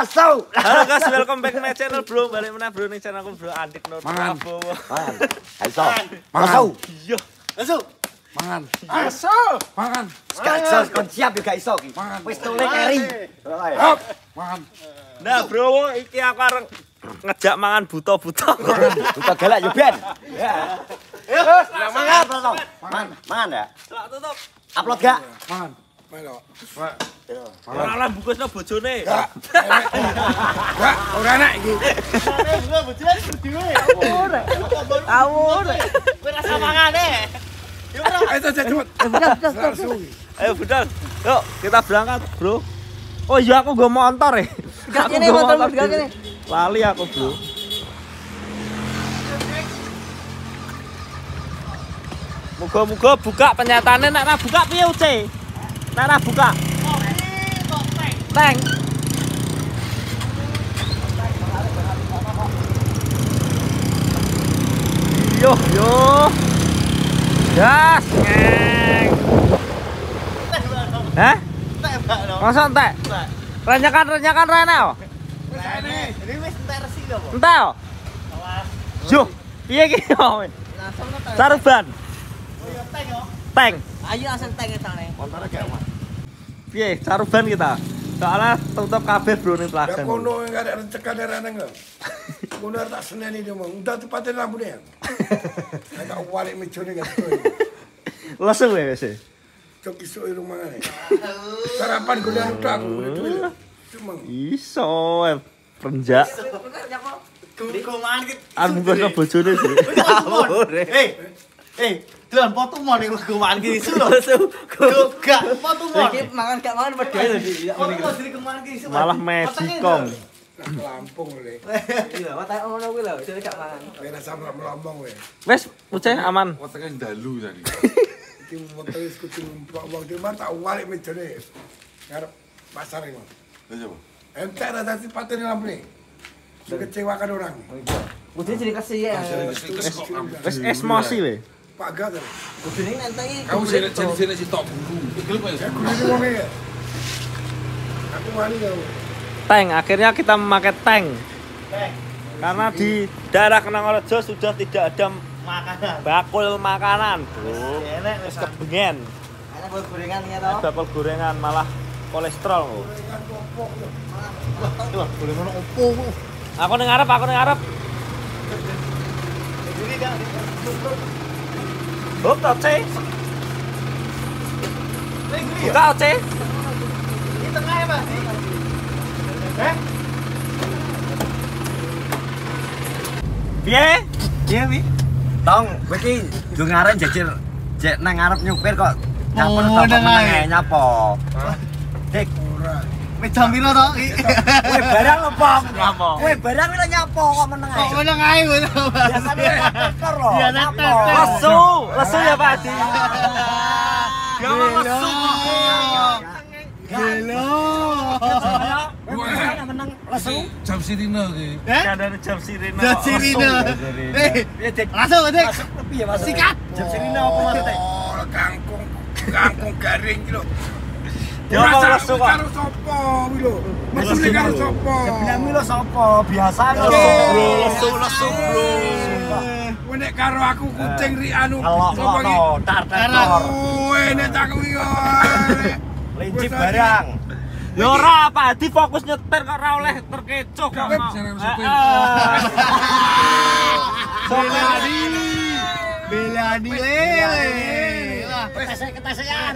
Masuk. Halo guys, welcome back to my channel bro. Balik mana bro ning channel aku bro Andik Nur Prabowo. Mangan. Iso. Masuk. Iya. Masuk. Mangan. Iso. Mangan. Gak iso kon siap yo gak iso ki. Mangan. Wis tole keri. Hop. Mangan. Nah bro, iki aku areng ngejak mangan buta-buta. Buta galak yo Ben. Ya. Mangan. Mangan. Mangan ya. Celak tutup. Upload gak? Mangan. Melo. Ora lah bungkusno bojone. Gak. Ora enak iki. Awur. Kowe rasa mangane. Ayo cepet. Langsung. Ayo budal. Yuk, kita berangkat, bro. Oh iya aku nggo motor ya. Gak kene motor gak kene. Lali aku, bro. Muga-muga buka penyatane nek ra buka piye Uce? Nek ra buka. Teng. Yo. Gas, ngeng. Hah? Masa entek? Renyakan rene yo. Ini wis entek resi lho, Po. Entek yo. Yo, piye iki yo? Langsung to. Saruban. Teng yo. Teng. Ayo langsung teng etane. Motornya kayak apa? Piye? Saruban kita. Soalnya tutup kabeh bro ning Ya Plagan. kono enggak ada rencekan dari aneh enggak. Kono tak seneni dia mau. Udah tepatin lampunya. Agak walik mejone enggak tuh. Lesu ya wis. Cok iso di rumah ini. Sarapan gue udah udah aku udah cuma. Iso renjak. Kuman iki. Anu bungkusno bojone sih. Dolan foto mau ning kuman iki isu lho. Gak foto mau. Iki mangan gak mangan wedhe lho iki. Foto dari kuman iki isu. Malah Magicom. Lampung le. Iya, watak ngono kuwi lho, dhewe gak mangan. Beda sama melambung we. Wes, Uce aman. Otaknya dalu tadi. Iki motor wis kucing wong di mana tak walik mejone. Ngarep pasar iki. Ayo coba. Entek ada tadi paten lampu nih. Kecewakan orang. Kudune jadi kasih ya. Wes emosi we. Pak Gat. Kudune nentengi. Kamu sini si tok bulu. Ikel apa ya? Aku ini wong ya. Aku wani ya. Tank, akhirnya kita memakai tank. Karena di daerah Kenangorejo sudah tidak ada Makanan. bakul makanan, bro. Enak Wis kebengen. Enak buat gorengan ya toh. Bakul gorengan malah kolesterol. Bro. Wah, gorengan opo. Aku ning ngarep. Jadi kan Hop, Oce. Buka, Oce. di tengah ya, Mas. Piye? Iya, Wi. Tong, kowe iki yo ngaren jajir jek nang ngarep nyupir kok nyampur Oh, toko nang meneng ae. nyapo. Dik, Ora. Wis jam piro to? kowe barang apa? Nyapo. Kowe barang ora nyapo kok meneng ae. Kok meneng ae ngono. Biasane tekor lho. Biasa nyapo. tekor. Lesu ya Pak Adi. Dia mau lesu. Gelo. Kowe meneng lesu. Jam sirine iki. Ya dari jam sirine. Jam sirine. Piye Dik? Langsung, Dik. Piye Mas? Sikat. Jam sirine apa Mas Dik? Oh, kangkung garing iki lho. Dia mau lesu kok. Karo sapa iki lho? Mesune karo sapa? Sebenarnya lo sapa? Biasa lho. Lesu bro. Kowe nek karo aku kucing ri anu Kalau sapa iki? no, tar. Kowe nek tak kuwi yo. Lincip barang. Ya ora Pak Adi fokus nyetir kok ora oleh terkecoh kok. Belani. Ketesean.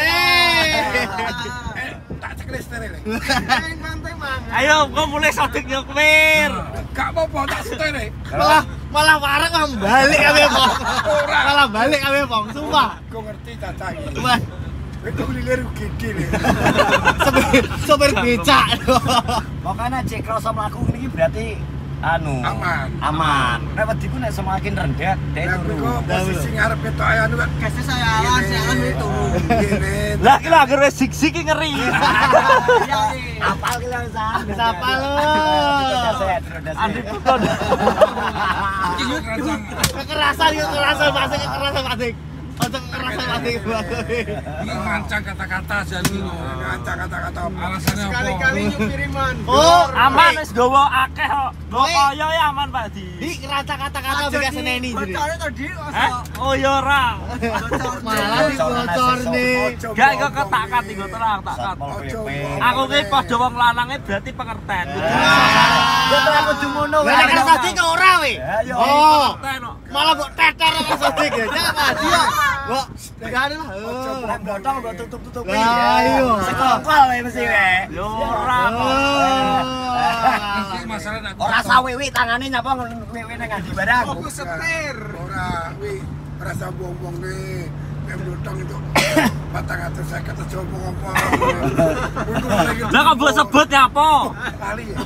Tak ceklis tere. Ayo kok mulai sodik nyupir. Gak apa-apa tak setere. Malah warek malah balik kami, Bang. Malah balik kami, Bang. Sumpah. Aku ngerti cacah iki. Wah, Itu lilir gede nih. sopir becak. Makanya cek kroso mlaku ini berarti anu Aman. Nek wediku nek semakin rendah dek Aku turu. kok posisi ngarep ketok anu kan. Kasih saya alas itu. Gini. Lah ki lagi resik-sik ngeri. Apal ki lho San. Bisa apa lu? Andi puton. Kekerasan, pasti kekerasan, pasti. Ojo Ini mancang kata-kata jadi lo. Kata-kata apa? Alasannya apa? Sekali-kali nyupiriman. Oh, aman wis gowo akeh kok. Gowo kaya ya aman Pak Di. Di kerata kata-kata bekas seneni jadi. Bocornya tadi Oh ya ora. Malah dibocor nih. Gak kok ketakat iku terang takat. Aku ki padha wong lanange berarti pengerten. Ya terang kudu ngono. Lah nek tadi kok ora we. Oh. Pengerten kok. Malah kok teter kok sodik ya. Jangan dia. Kok gane lah. Botol mbok tutup-tutupi. Lah iya. Sekongkol wae mesti wae. Yo ora kok. Ini masalah aku. Ora sawewi tangane nyapa wewe nang ngandi barang. fokus setir. Ora, wi rasa buang-buang nih. Yang blutong itu 450 aja ngomong. Lah kok mbok sebut nyapa? Kali ya.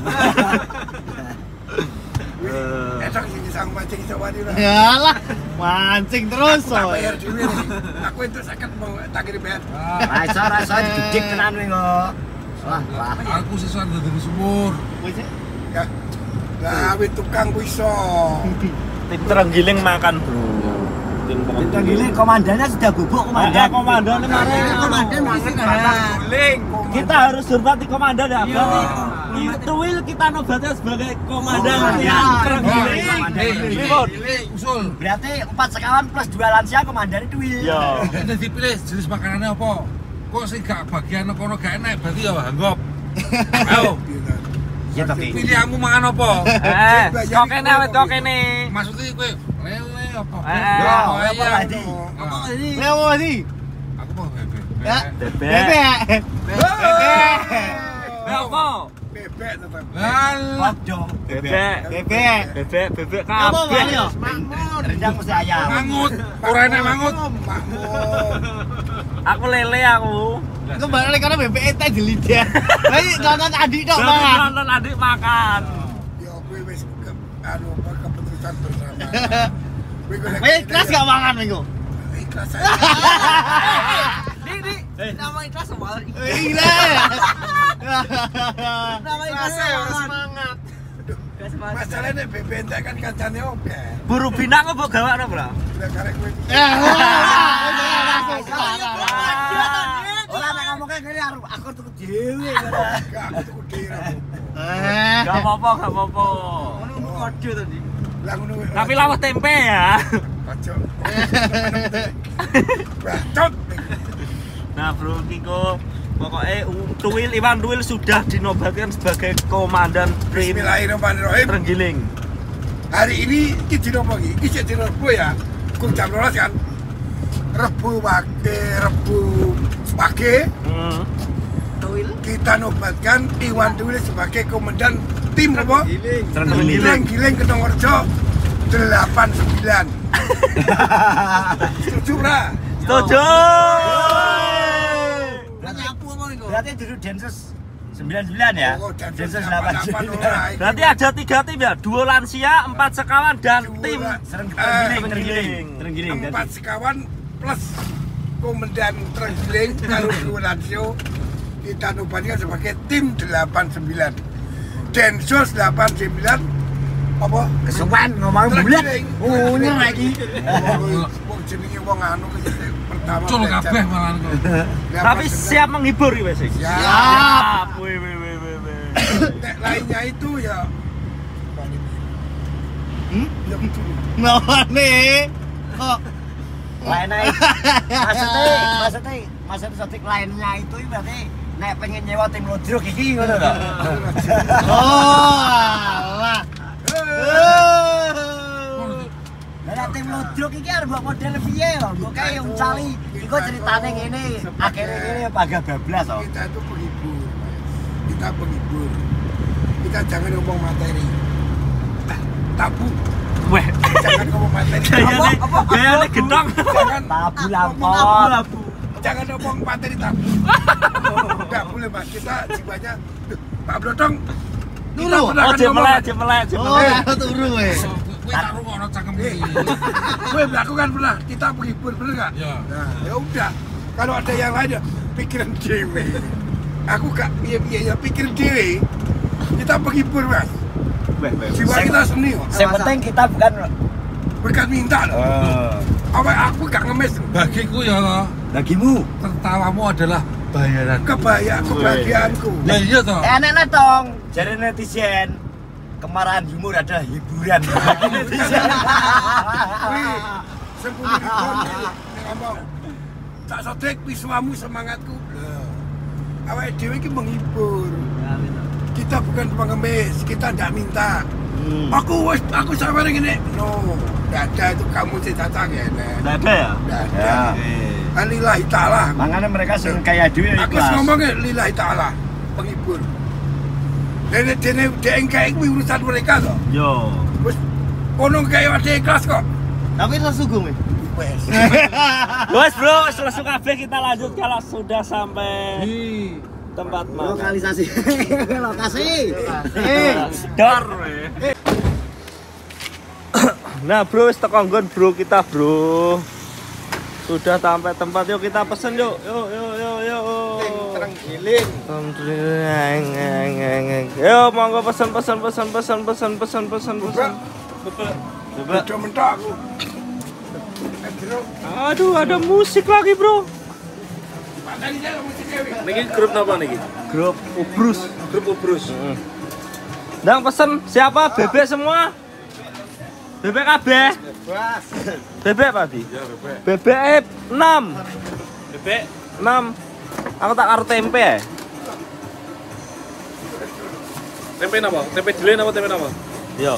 Enak sih sang mancing sawadi lah. Yalah, mancing terus. Tak bayar dulu nih. Aku itu sakit mau tak kirim bayar. Rasa didik tenan kowe kok. Wah, Aku sesuatu dari sumur. Ya. Lah wi tukang iso. Tim terenggiling makan, Bro. Tim kita gile komandannya sudah bubuk komandan. Komandan kemarin. Komandan masih guling. Kita harus hormati komandan ya, berarti itu Will kita nobatnya sebagai komandan yang terenggiling. Ribut. Usul. Berarti 4 sekawan plus 2 lansia komandan itu Wil. Yo. Udah dipilih jenis makanannya apa? Kok sih gak bagian kono gak enak berarti ya hanggop. Ayo. Ya tapi. Pilihanmu makan apa? Kok kene wit kok kene. Maksudnya kowe lele apa? Oh, apa tadi? Apa Ini apa sih? Aku mau bebek. Ya. Bebek. Bebek. Apa? Bebek tetap. Lah, Dong. Bebek. Bebek. Bebek Apa kabeh. Bang yo? Rendang mesti ayam. mangut. Ora enak mangut. Makmur. Aku lele aku. Aku balik karena bebek itu di lidah. Lagi nonton adik dong Berarti makan. nonton adik makan. Ya gue wis keputusan bersama. Wih, keras gak makan minggu? Ikhlas aja. Nama ikhlas semua. Gila. Nama ikhlas harus semangat. Masalahnya bebek entek kan kancane oke. Buru bina kok mbok gawakno, Bro? Udah karek gue. Ora nek ngomongke kene aku tuku dhewe. Gak aku tuku dhewe. Gak apa-apa, gak apa-apa. Ngono kode tadi. Lah ngono. Tapi lawah tempe ya. Kacau. Bacot. Nah, Bro Kiko, pokoknya Iwan Tuwil sudah dinobatkan sebagai komandan Prim Bismillahirrahmanirrahim. Terenggiling. Hari ini iki dino pagi, iki dino Rebo ya. Ku jam 12 kan. Rebu pagi kita nobatkan Iwan Tuwil sebagai komandan tim apa? Giling Kenongorjo 89. Setuju ora? Setuju. Berarti aku apa nih kok? Berarti duduk Densus 99 ya? Oh, Densus Densus 89. 88 Berarti ada 3 tim ya, 2 lansia, 4 sekawan dan tim Terenggiling. 4 sekawan plus komandan Terenggiling kalau dua lansio kita nobatkan sebagai tim 89. Densus 89 apa? Kesuwen ngomong bulat. Oh, ini lagi. Wong jenenge wong anu pertama. Cul kabeh malah kok. Tapi siap menghibur ya, Wes. Siap. Wih. Nek lainnya itu ya ya betul. nih? Kok Lainnya maksudnya sotik lainnya itu berarti nek pengen nyewa tim lodruk iki ngono lho. alah. Lah tim lodruk iki arep mbok model piye lho? Mbok kae yang cali iku ceritane ngene, akhire ngene pagah bablas kok. Kita itu penghibur. Kita penghibur. Kita jangan ngomong materi. Tabu. Weh, Jangan ngomong materi. gayane gendong. Jangan Tabu lampor. jangan ngomong materi tabu. Enggak boleh Mas. Kita jiwanya Pak Blodong. Turu. Oh, jemelek. Oh, aku turu weh. Kowe tak rungokno cangkem iki. Gue melakukan pernah. Kita penghibur bener nggak? Ya. Nah, ya udah. Kalau ada yang lain ya pikiran dewe. Aku gak iya pikiran dewe. Kita penghibur Mas. Jiwa kita seni kok. Yang penting kita bukan berkat minta loh. Awak aku gak ngemis. Bagiku ya toh, Bagimu. tertawamu adalah bayaran. Kebahagiaanku. Ya iya toh. Enak dong. Jadi netizen. Kemarahan humor adalah hiburan bagi netizen. Wih, 10.000 ngomong. Tak sotek pisuamu semangatku. Awak dhewe iki menghibur. Kita bukan pengemis, kita ndak minta. Aku sama ngene. No, ndak ada itu kamu cita-cita ngene. Nggak ada ya? Ndak ada. Lillahi ta'ala. Makanya mereka sering kayak duit Aku ngomongnya lillahi ta'ala, penghibur. Dene engkau urusan mereka kok. Yo. Wis kono kayak ada ikhlas kok. Tapi sesungguhnya Wes. Guys bro, selesai kabeh kita lanjut kalau sudah sampai tempat makan. lokalisasi. Lokasi. Dor. Nah bro, wis teko nggon bro kita bro. Sudah sampai tempat, yuk kita pesen yuk. Yuk. Terang giling. Yo monggo pesen. Udah mentok aku. Aduh, ada musik lagi bro. Padahal dia musik dewe. Niki grup apa niki? Grup Ubrus. Ndang pesen siapa? Bebek semua? Bebek kabeh? Bebek Pak Di? Ya bebek. Bebek 6. Bebek 6. Aku tak karo tempe ya. Tempe apa? Tempe delen apa tempe apa? Yo.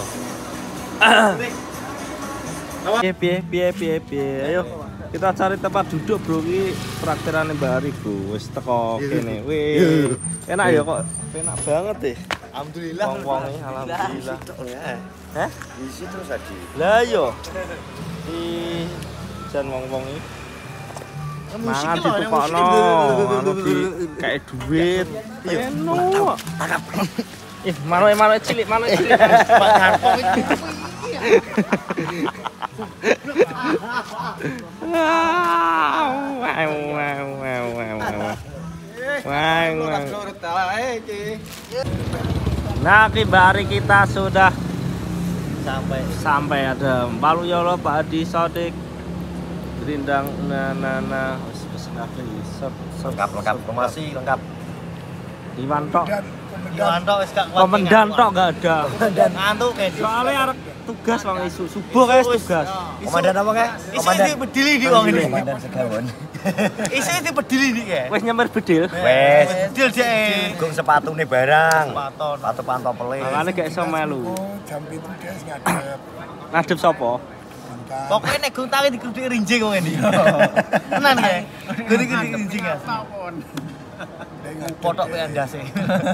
Piye. Ayo kita cari tempat duduk bro, iki traktirane Mbak Ari bro. Wis teko kene. Wih. Enak ya kok. Enak banget deh. alhamdulillah. Wong-wonge alhamdulillah. Hah? Isi terus aja. Lah yo. Jan wong-wong iki. Mangan ditukokno, anu di kayak duit. Enak. Tangkap. Mano cilik. Nah, kibari kita sudah sampai ada Palu Yolo, Pak Adi, Sodik, Gerindang, nah, pesen apa ini? Lengkap, informasi lengkap. Iwan tok, Komandan komandan tok gak ada. ngantuk kayak Soalnya arek tugas wong isu, subuh guys tugas. Komandan apa kayak? Isi di bedili di wong ini. Komandan Segawon. Isi di bedili di kayak. Wes nyemir bedil. Wes. Bedil deh. Gung sepatune barang. Paton. Sepatu pantopele. Makanya gak iso melu. Oh, jam itu dia ngadep. Ngadep sapa? Pokoknya nek gung tangi digudhi rinjing wong ini. Tenan ya. Gede-gede rinjing ya. Potok pe andase.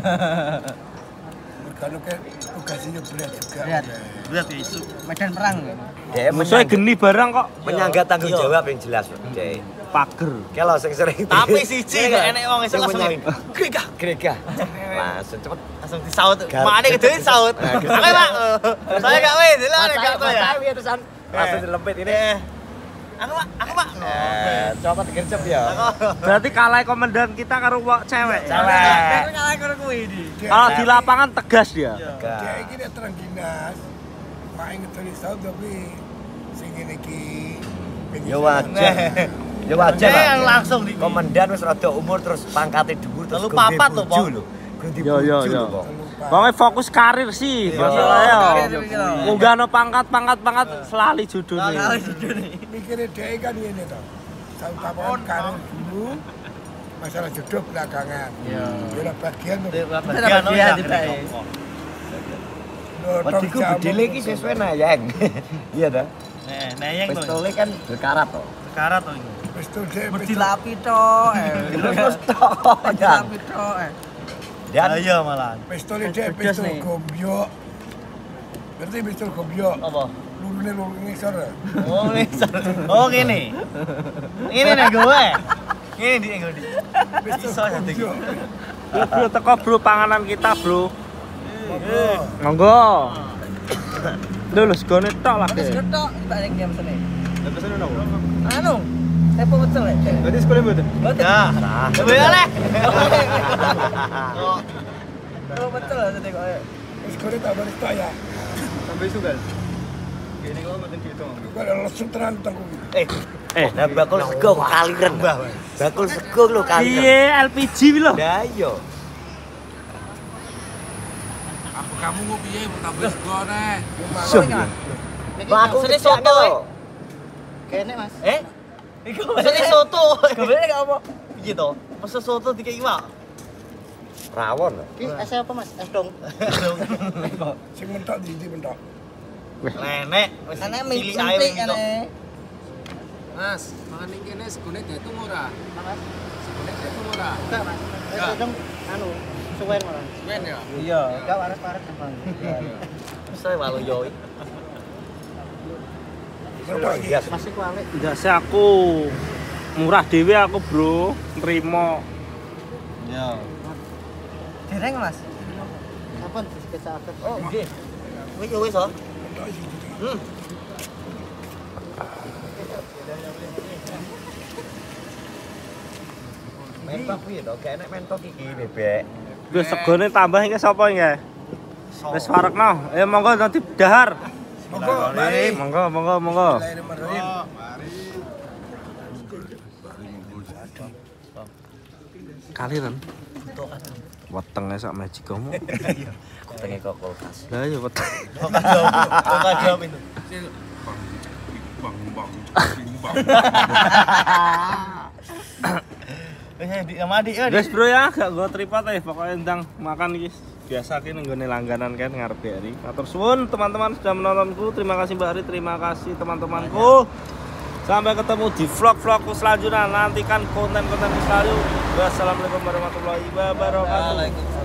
Kalau kayak tugasnya berat juga. Berat isu. Medan perang. Dia Musuhnya geni barang kok. menyangga tanggung jawab yang jelas, Dek. Pager. Kalau sering Tapi siji gak enek wong iso langsung. Grega. Langsung cepet. Langsung disaut. Makane kedoin saut. Oke, Pak. Saya gak wis, lha nek gak to ya. Langsung dilempit ini. Aku Pak. Coba digercep ya. Berarti kalah komandan kita karo wong cewek. Cewek. Ngalah karo kuwi iki. Kalau di lapangan tegas dia. Dia ini dia terang dinas. Mak inget dari tahun tapi sing ngene iki. Ya wajar. Ya wajar. Yang Pak. langsung di Komandan wis rada umur terus pangkate dhuwur terus Telu papat lho, Pak. Yo. Pokoknya fokus karir sih. Masalah ya. Munggah no pangkat selali judulnya. Mikirnya dia kan ini toh. Satu tahapan karir dulu. Masalah jodoh belakangan. Dia bagian tuh. bagian tiba. Wediku bedile iki sesuai nayang. Iya dah. Nah, yang to. Pistole kan berkarat toh. Karat to iku. Pistol dia. Dilapi tok. Terus toh. Dilapi tok. Dan Iya malah. Pistol dia Pedes pistol nih. gobyok. Berarti pistol gobyok. Apa? Lurune ngisor. Oh, ini. Oh, gini. Ini nih gue. Ini di gue di. Pistol gobyok. Bro, teko bro panganan kita bro. Monggo. Lho segone tok lah. Ketok balik jam sini. Pesen ono. Anu. Tepo betul ya. Berarti sekolah mboten? Nah. Boleh. Oh, betul tadi kok. Sekolah tak boleh tak ya. Sampai sugal. ini kok mboten gitu. Kok ada lesu tenan tengku. Nah bakul sego kaliren. Bakul sego lho kaliren. Iya, LPG lho. Lah iya. Apa kamu mau piye tambah sego neh? Aku Sini soto. Kene Mas. Sini soto. Gabene gak apa? Piye to? Pesen soto dikek iwak. Rawon. Ki es apa Mas? Es dong. Sing mentok di mentok. Nenek wis Ana pilih mie ae gitu. Mas, mangan ning kene segone diitung ora? Mas. Segone diitung ora? Enggak Mas. Es dong anu suwen malah. Suwen ya? Iya. Enggak waras-waras Bang. Wis ae walu yo. Mentok iki. Masih kuali. Enggak sih aku murah dhewe aku, Bro. Nrimo. Iya. Dereng Mas. Sampun dikecak. Oh, nggih. Wis yo wis oh. Mentok iki. Mentok piye to? Gak enek mentok iki bebek. Wis segone tambah iki sapa iki? Wis warekno. Monggo nanti dahar. Monggo, mari. Monggo, monggo, monggo. Kaliren. Wetenge sak magic kamu. Wetenge kok kulkas. Lah ya weteng. Kok jawab itu. Bang. Wis di sama adik ya. Guys, Bro ya, gak go tripod ya, pokoknya ndang makan iki. Biasa ki nenggone langganan kan ngarep Ari. Matur suwun teman-teman sudah menontonku. Terima kasih Mbak Ari, terima kasih teman-temanku. Sampai ketemu di vlog-vlogku selanjutnya. Nantikan konten-konten selanjutnya. Wassalamualaikum warahmatullahi wabarakatuh.